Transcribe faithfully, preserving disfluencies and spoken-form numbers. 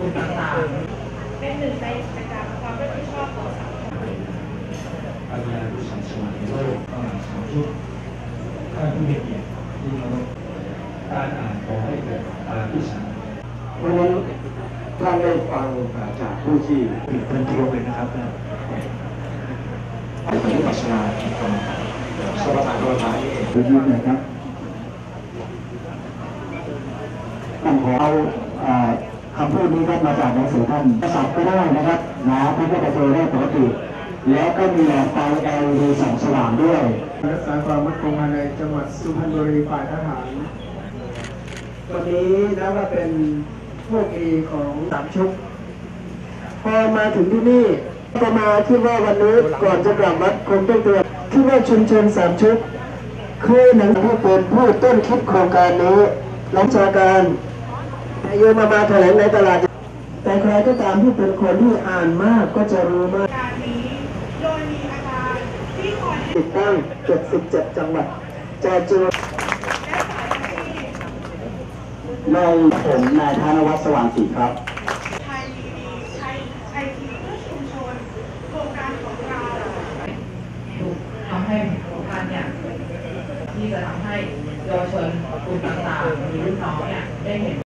ลุ่มต่างๆเป็นหนึ่งในกิจกรรมความรับผิดชอบต่อสังคม大家日常生活中当然常说看ผู้มีเกียรติที่เขาการอ่านขอให้เกิดตามที่ฉันเพราะฉะนั้นท่านได้ฟังจากผู้ที่เป็นตัวเลยนะครับอันนี้ปัสนาที่กรรมการสวัสดิ์กรรมการเรื่องนี้นะครับต้องขอเอาคำพูดนี้ครับมาจากหนังสือท่านสับก็ได้นะครับนะท่านก็จะเจอได้ปกติแล้วก็มีหลอดไฟ แอล อี ดี ส่องสว่างด้วยรักษาความมั่นคงภายในจังหวัดสุพรรณบุรีฝ่ายทหารวันนี้นับว่าเป็นโชคดีของสามชุกพอมาถึงที่นี่ก็มาคิดว่าวันนี้ก่อนจะกลับวัดคงต้องเตือนคิดว่าชุมชนสามชุกเคยหนังผู้เป็นผู้ต้นคิดโครงการนี้หลังจากการนายกมามาแถลงในตลาดแต่ใครก็ตามที่เป็นคนที่อ่านมากก็จะรู้มากการนี้โดยมีอาจารย์ที่คอยติดตั้งเจ็ดสิบเจ็ดจังหวัดแจกจ่ายในผมนายธนวัฒน์สว่างศรีครับไทยดีไทยไอทีเพื่อชุมชนโครงการของเราทำให้โครงการเนี่ยที่จะทำให้เยาวชนกลุ่มต่างๆมีรุ่นน้องเนี่ยได้เห็น